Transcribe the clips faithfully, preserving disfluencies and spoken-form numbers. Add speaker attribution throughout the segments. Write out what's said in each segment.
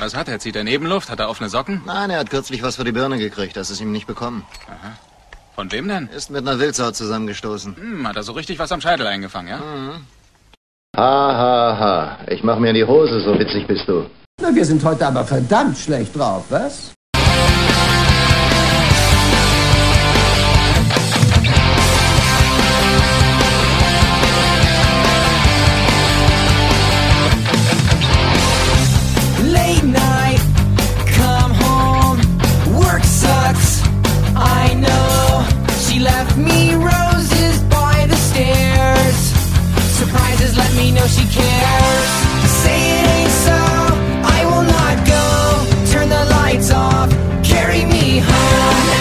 Speaker 1: was hat er? Zieht er Nebenluft? Hat er offene Socken?
Speaker 2: Nein, er hat kürzlich was für die Birne gekriegt. Das ist ihm nicht bekommen.
Speaker 1: Aha. Von wem denn?
Speaker 2: Ist mit einer Wildsau zusammengestoßen.
Speaker 1: Hm, hat er so richtig was am Scheitel eingefangen, ja?
Speaker 2: Mhm. Ha, ha, ha. Ich mach mir in die Hose, so witzig bist du.
Speaker 3: Na, wir sind heute aber verdammt schlecht drauf, was?
Speaker 4: Late night, come home, work sucks, I know. She left me roses by the stairs. Surprises let me know she cares. Say it ain't so, I will not go. Turn the lights off, carry me home.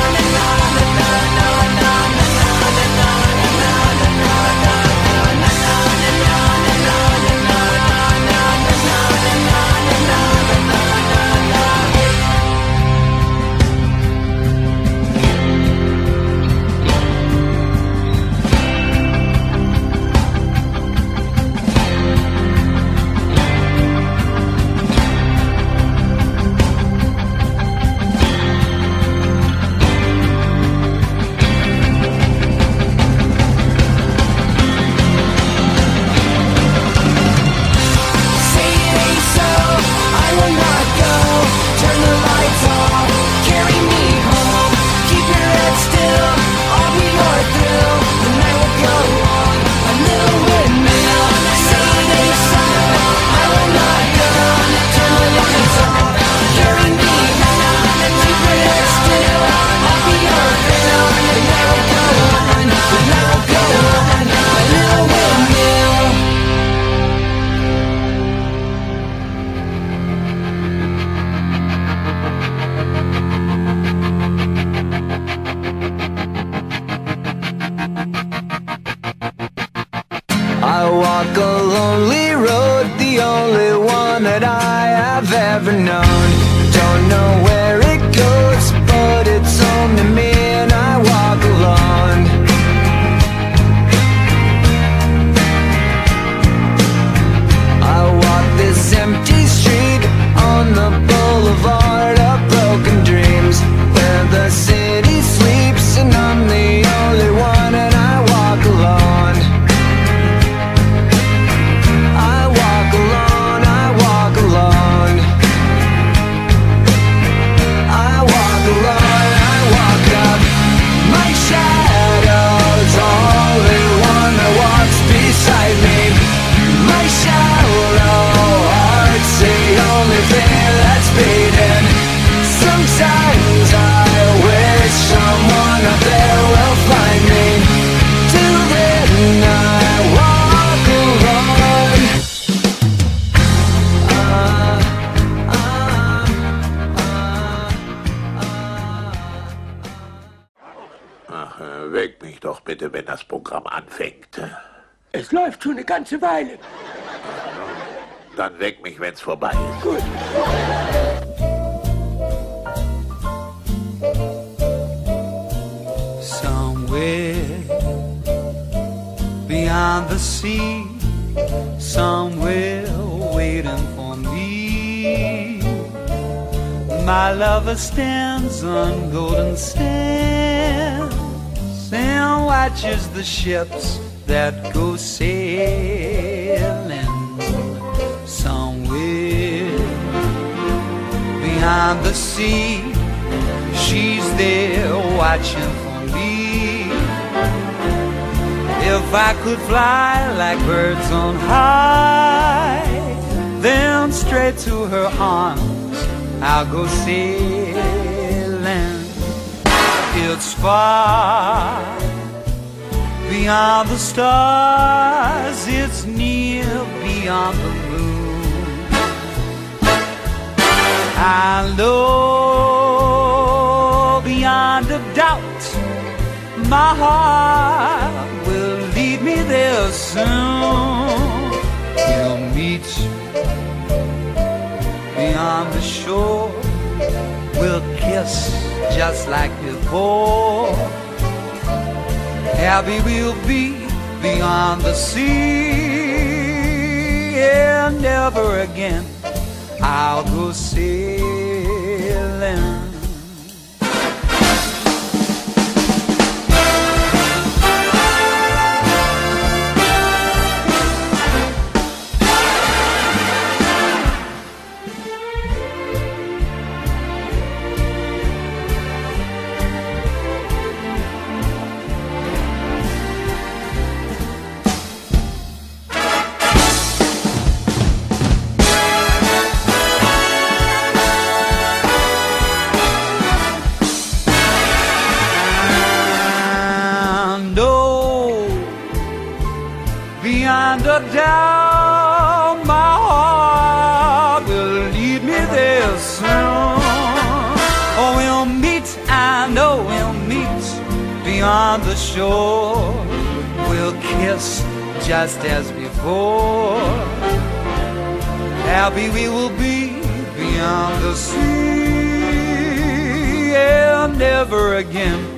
Speaker 4: I walk a lonely road, the only one that I have ever known. Don't know where it goes, but it's only me and I walk alone. I walk this empty street on the boulevard of broken dreams, where the city sleeps and I'm the only one and I walk alone. I walk alone, I walk alone. I walk alone, I walk up. My shadow's only one that walks beside me. My shallow heart's the only thing that's beating. Sometimes I wish someone up there will find me. Till then I walk alone.
Speaker 5: Ach, äh, weck mich doch bitte, wenn das Programm anfängt.
Speaker 6: Es läuft schon eine ganze Weile.
Speaker 5: Dann weck mich, wenn's vorbei ist.
Speaker 6: Gut.
Speaker 4: Somewhere beyond the sea, somewhere waiting for me, my lover stands on golden sands and watches the ships that go sailing. Somewhere beyond the sea, she's there watching for me. If I could fly like birds on high, then straight to her arms I'll go sailing. It's far beyond the stars, it's near beyond the moon. I know beyond a doubt my heart will lead me there soon. We'll meet beyond the shore, we'll kiss just like before. Happy we'll be beyond the sea, and never again I'll go sailing. Beyond a doubt, my heart will lead me there soon. Oh, we'll meet, I know we'll meet beyond the shore. We'll kiss just as before. Happy we will be beyond the sea, and never again